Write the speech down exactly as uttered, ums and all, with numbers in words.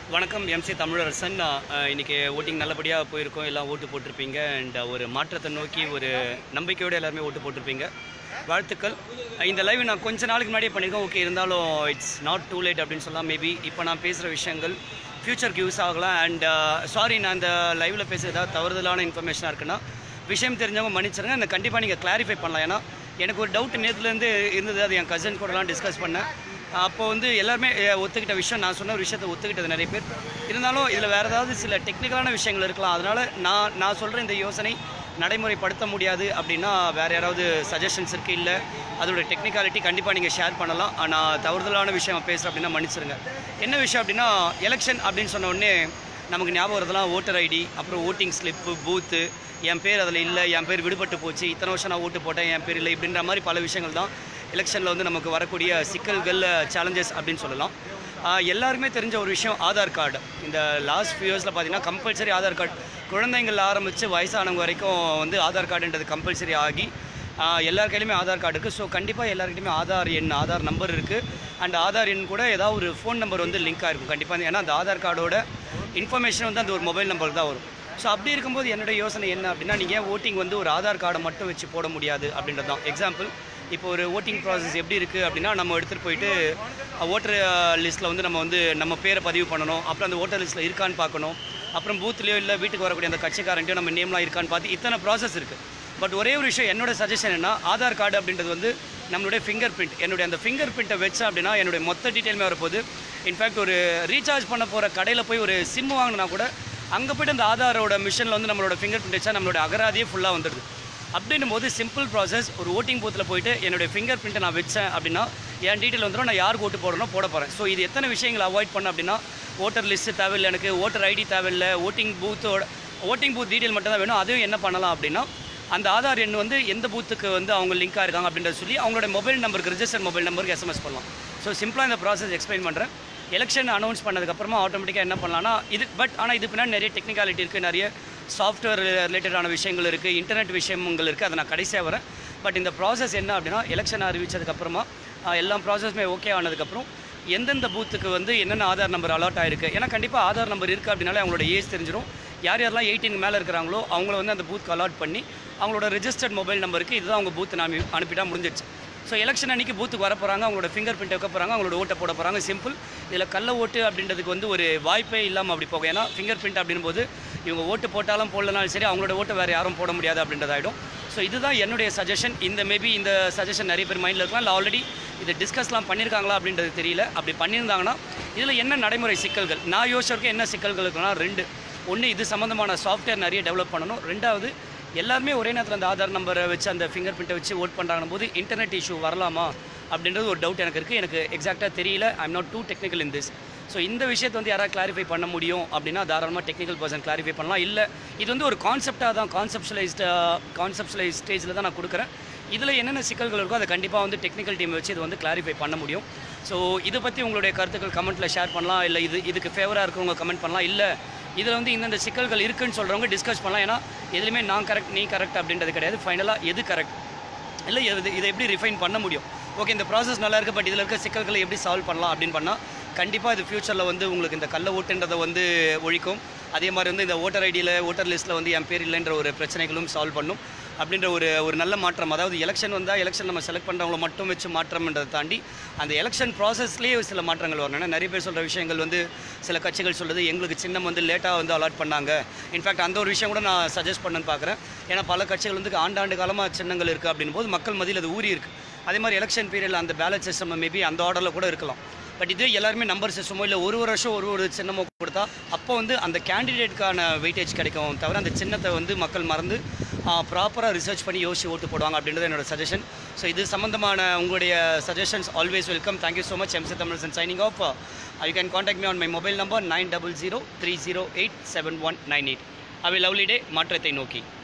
வணக்கம் எம்சி தமிழரசன். இன்றைக்கி ஓட்டிங் நல்லபடியாக போயிருக்கோம், எல்லாம் ஓட்டு போட்டிருப்பீங்க அண்ட் ஒரு மாற்றத்தை நோக்கி ஒரு நம்பிக்கையோடு எல்லாருமே ஓட்டு போட்டிருப்பீங்க. வாழ்த்துக்கள். இந்த லைவ் நான் கொஞ்ச நாளுக்கு முன்னாடியே பண்ணியிருக்கேன். ஓகே, இருந்தாலும் இட்ஸ் நாட் டூ லேட் அப்படின்னு சொல்லலாம். மேபி இப்போ நான் பேசுகிற விஷயங்கள் ஃப்யூச்சருக்கு யூஸ் ஆகலாம். அண்ட் சாரி, நான் இந்த லைவில் பேசுகிற ஏதாவது தவறுதலான இன்ஃபர்மேஷனாக இருக்குன்னா விஷயம் தெரிஞ்சவங்க மன்னிச்சிருங்க. அந்த கண்டிப்பாக நீங்கள் கிளாரிஃபை பண்ணலாம். ஏன்னா எனக்கு ஒரு டவுட் நேற்றுலேருந்து இருந்தது, அது என் கசின் கூடலாம் டிஸ்கஸ் பண்ணேன். அப்போ வந்து எல்லாருமே ஒத்துக்கிட்ட விஷயம், நான் சொன்ன ஒரு விஷயத்தை ஒத்துக்கிட்டது நிறைய பேர். இருந்தாலும் இதில் வேறு ஏதாவது சில டெக்னிக்கலான விஷயங்கள் இருக்கலாம். அதனால் நான் நான் சொல்கிற இந்த யோசனை நடைமுறைப்படுத்த முடியாது அப்படின்னா வேறு யாராவது சஜஷன்ஸ் இருக்குது, இல்லை அதோட டெக்னிக்காலிட்டி கண்டிப்பாக நீங்கள் ஷேர் பண்ணலாம். நான் தவறுதலான விஷயம் பேசுகிறேன் அப்படின்னா மன்னிச்சிருங்க. என்ன விஷயம் அப்படின்னா, எலெக்ஷன் அப்படின்னு சொன்ன உடனே நமக்கு ஞாபகம் வரதெல்லாம் ஓட்டர் ஐடி, அப்புறம் ஓட்டிங் ஸ்லிப்பு, பூத்து, என் பேர் அதில் இல்லை, என் பேர் விடுபட்டு போச்சு, இத்தனை வருஷம் நான் ஓட்டு போட்டேன், என் பேர் இல்லை, இப்படின்ற மாதிரி பல விஷயங்கள் தான் எலெக்ஷனில் வந்து நமக்கு வரக்கூடிய சிக்கல்கள், சேலஞ்சஸ் அப்படின்னு சொல்லலாம். எல்லாருக்குமே தெரிஞ்ச ஒரு விஷயம் ஆதார் கார்டு. இந்த லாஸ்ட் ஃபியூ இயர்ஸில் பார்த்தீங்கன்னா கம்பல்சரி ஆதார் கார்டு, குழந்தைங்கள் ஆரம்பித்து வயசானவங்க வரைக்கும் வந்து ஆதார் கார்டுன்றது கம்பல்சரி ஆகி எல்லார் கையிலுமே ஆதார் கார்டு இருக்குது. ஸோ கண்டிப்பாக எல்லாருக்கிட்டையுமே ஆதார் எண், ஆதார் நம்பர் இருக்குது. அண்ட் ஆதார் எண் கூட ஏதாவது ஒரு ஃபோன் நம்பர் வந்து லிங்காக இருக்கும் கண்டிப்பாக. ஏன்னா அந்த ஆதார் கார்டோட இன்ஃபர்மேஷன் வந்து அந்த ஒரு மொபைல் நம்பருக்கு தான் வரும். ஸோ அப்படி இருக்கும்போது என்னுடைய யோசனை என்ன அப்படின்னா, நீங்கள் ஓட்டிங் வந்து ஒரு ஆதார் கார்டை மட்டும் வச்சு போட முடியாது அப்படின்றது தான். எக்ஸாம்பிள், இப்போ ஒரு ஓட்டிங் ப்ராசஸ் எப்படி இருக்குது அப்படின்னா, நம்ம எடுத்துகிட்டு போயிட்டு ஓட்டர் லிஸ்ட்டில் வந்து நம்ம வந்து நம்ம பேரை பதிவு பண்ணணும். அப்புறம் அந்த ஓட்டர் லிஸ்ட்டில் இருக்கான்னு பார்க்கணும். அப்புறம் பூத்துலேயோ இல்லை வீட்டுக்கு வரக்கூடிய அந்த கட்சிக்காரன்ட்டையோ நம்ம நேம்லாம் இருக்கான்னு பார்த்து இத்தனை ப்ராசஸ் இருக்குது. பட் ஒரே ஒரு விஷயம், என்னோட சஜஷன் என்ன, ஆதார் கார்டு அப்படின்றது வந்து நம்மளுடைய ஃபிங்கர் பிரிண்ட். என்னுடைய அந்த ஃபிங்கர் பிரிண்ட்டை வச்சேன் அப்படின்னா என்னுடைய மொத்த டீட்டெயிலுமே வரப்போகுது. இன்ஃபேக்ட் ஒரு ரீசார்ஜ் பண்ண போகிற கடையில் போய் ஒரு சிம் வாங்கினா கூட அங்கே போய்ட்டு அந்த ஆதாரோட மிஷினில் வந்து நம்மளோட ஃபிங்கர் பிரிண்ட் வச்சா நம்மளோட அகராதியே ஃபுல்லாக வந்துடுது. அப்படின்னும் போது சிம்பிள் ப்ராசஸ், ஒரு ஓட்டிங் பூத்தில் போயிட்டு என்னுடைய ஃபிங்கர் பிரிண்ட்டை நான் வச்சேன் அப்படின்னா என் டீட்டெயில் வந்துடும், நான் யாருக்கு ஓட்டு போடணும் போட போகிறேன். ஸோ இது எத்தனை விஷயங்களை அவாய்ட் பண்ண அப்படின்னா, ஓட்டர் லிஸ்ட்டு தேவையில்லை, எனக்கு ஓட்டர் ஐடி தேவையில்லை, ஓட்டிங் பூத்தோட ஓட்டிங் பூத் டீட்டெயில் மட்டும் தான் வேணும். அதுவும் என்ன பண்ணலாம் அப்படின்னா, அந்த ஆதார் எண் வந்து எந்த பூத்துக்கு வந்து அவங்க லிங்காக இருக்காங்க அப்படின்றத சொல்லி அவங்களோட மொபைல் நம்பருக்கு, ரிஜிஸ்டர் மொபைல் நம்பருக்கு எஸ்எம்எஸ் பண்ணலாம். ஸோ சிம்பிளாக இந்த ப்ராசஸ் எக்ஸ்பிளைன் பண்ணுறேன். எலெக்ஷன் அனௌன்ஸ் பண்ணதுக்கப்புறமா ஆட்டோமேட்டிக்காக என்ன பண்ணலாம்னா, இது பட் ஆனால் இது பின்னாடி நிறைய டெக்னிக்காலிட்டி இருக்குது, நிறைய சாஃப்ட்வேர் ரிலேட்டடான விஷயங்கள் இருக்குது, இன்டர்நெட் விஷயங்கள் இருக்குது. அதை நான் கடைசியாக வரேன். பட் இந்த ப்ராசஸ் என்ன அப்படின்னா, எலெக்ஷன் அறிவித்ததுக்கப்புறமா எல்லா ப்ராசஸுமே ஓகே ஆனதுக்கப்புறம் எந்தெந்த பூத்துக்கு வந்து என்னென்ன ஆதார் நம்பர் அலாட் ஆகிருக்கு, ஏன்னா கண்டிப்பாக ஆதார் நம்பர் இருக்குது அப்படின்னாலே அவங்களோட ஏஜ் தெரிஞ்சிடும். யார் யாரெல்லாம் எயிட்டீன் மேலே இருக்கிறாங்களோ அவங்கள வந்து அந்த பூத்துக்கு அலாட் பண்ணி அவங்களோட ரிஜிஸ்டர்ட் மொபைல் நம்பருக்கு இதுதான் அவங்க பூத்து நான் அனுப்பிட்டா முடிஞ்சிடுச்சு. ஸோ எலெக்ஷன் அன்றைக்கி பூத்துக்கு வர போகிறாங்க, அவங்களோட ஃபிங்கர் பிரிண்ட் வைக்க போகிறாங்க, அவங்களோட ஓட்டை போட போகிறாங்க. சிம்பிள். இதில் கள்ள ஓட்டு அப்படின்றதுக்கு வந்து ஒரு வாய்ப்பே இல்லாமல் அப்படி போகும். ஏன்னா ஃபிங்கர் பிரிண்ட் அப்படின்போது இவங்க ஓட்டு போட்டாலும் போடலனாலும் சரி அவங்களோட ஓட்டை வேறு யாரும் போட முடியாது அப்படின்றதாயிடும். ஸோ இதுதான் என்னுடைய சஜஷன். இந்த மேபி இந்த சஜஷன் நிறைய பேர் மைண்டில் இருக்கலாம், இல்லை ஆல்ரெடி இதை டிஸ்கஸ்லாம் பண்ணியிருக்காங்களா அப்படின்றது தெரியல. அப்படி பண்ணியிருந்தாங்கன்னா இதில் என்ன நடைமுறை சிக்கல்கள், நான் யோசிச்சிருக்கேன் என்ன சிக்கல்கள் இருக்குன்னா ரெண்டு. ஒன்று, இது சம்மந்தமான சாஃப்ட்வேர் நிறைய டெவலப் பண்ணணும். ரெண்டாவது, எல்லாருமே ஒரே நேரத்தில் அந்த ஆதார் நம்பரை வச்சு அந்த ஃபிங்கர் பிரிண்ட்டை வச்சு ஓட் பண்ணுறாங்கன்னு போது இன்டர்நெட் இஷ்யூ வரலாமா அப்படின்றது ஒரு டவுட் எனக்கு இருக்குது. எனக்கு எக்ஸாக்டாக தெரியல. I am not too technical in this. So இந்த விஷயத்தை வந்து யாராவது கிளாரிஃபை பண்ண முடியும் அப்படின்னா தாராளமாக டெக்னிக்கல் பர்சன் கிளாரிஃபை பண்ணலாம். இல்லை இது வந்து ஒரு கான்செப்டாக தான், கான்செப்ஷலைஸ்டு கான்செப்ஷலைஸ் ஸ்டேஜில் தான் நான் கொடுக்குறேன். இதில் என்னென்ன சிக்கல்கள் இருக்கோ அதை கண்டிப்பாக வந்து டெக்னிக்கல் டீம் வச்சு இது வந்து கிளாரிஃபை பண்ண முடியும். ஸோ இதை பற்றி உங்களுடைய கருத்துக்கள் கமெண்ட்டில் ஷேர் பண்ணலாம். இல்லை இது இதுக்கு ஃபேவராக இருக்கிறவங்க கமெண்ட் பண்ணலாம். இல்லை இதில் வந்து இந்தந்த சிக்கல்கள் இருக்குதுன்னு சொல்கிறவங்க டிஸ்கஸ் பண்ணலாம். ஏன்னா எதுலையுமே நான் கரெக்ட் நீ கரெக்ட் அப்படின்றது கிடையாது. ஃபைனலாக எது கரெக்ட், இல்லை எது இதை எப்படி ரிஃபைன் பண்ண முடியும், ஓகே இந்த ப்ராசஸ் நல்லா இருக்குது, பட் இதில் இருக்க சிக்கல்களை எப்படி சால்வ் பண்ணலாம் அப்படின்னு பண்ணால் கண்டிப்பாக இது ஃப்யூச்சரில் வந்து உங்களுக்கு இந்த கள்ள ஓட்டுன்றதை வந்து ஒழிக்கும். அதே மாதிரி வந்து இந்த ஓட்டர் ஐடியில், ஓட்டர் லிஸ்ட்டில் வந்து என் பேர் இல்லைன்ற ஒரு பிரச்சனைகளும் சால்வ் பண்ணும் அப்படின்ற ஒரு ஒரு நல்ல மாற்றம். அதாவது எலெக்ஷன் வந்தால் எலெக்ஷன் நம்ம செலக்ட் பண்ணுறவங்கள மட்டும் வச்சு மாற்றம்ன்றதை தாண்டி அந்த எலெக்ஷன் ப்ராசஸ்லேயே சில மாற்றங்கள் வரணும். ஏன்னா நிறைய பேர் சொல்கிற விஷயங்கள் வந்து சில கட்சிகள் சொல்கிறது, எங்களுக்கு சின்னம் வந்து லேட்டாக வந்து அலாட் பண்ணாங்க. இன்ஃபேக்ட் அந்த ஒரு விஷயம் கூட நான் சஜஸ்ட் பண்ணுன்னு பார்க்குறேன். ஏன்னா பல கட்சிகள் வந்து ஆண்டாண்டு காலமாக சின்னங்கள் இருக்குது அப்படின் போது மக்கள் மத்தியில் அது ஊறி இருக்குது. அதே மாதிரி எலெக்ஷன் பீரியடில் அந்த பேலட் சிஸ்டம் மேபி அந்த ஆர்டரில் கூட இருக்கலாம். பட் இது எல்லாருமே நம்பர் சிஸ்டமோ இல்லை ஒரு வருஷம் ஒரு ஒரு சின்னமோ கொடுத்தா அப்போ வந்து அந்த கேண்டிடேட்டுக்கான வெயிட்டேஜ் கிடைக்கும் தவிர அந்த சின்னத்தை வந்து மக்கள் மறந்து ப்ராப்பராக ரிசர்ச் பண்ணி யோசிச்சு ஓட்டு போடுவாங்க அப்படின்றது என்னோட சஜஷன். ஸோ இது சம்மந்தமான உங்களுடைய suggestions always welcome. Thank you so much. MC Tamilarasan signing off. You can contact me on my mobile number nine double zero three zero eight seven one nine eight. Have a lovely day. மாற்றத்தை நோக்கி.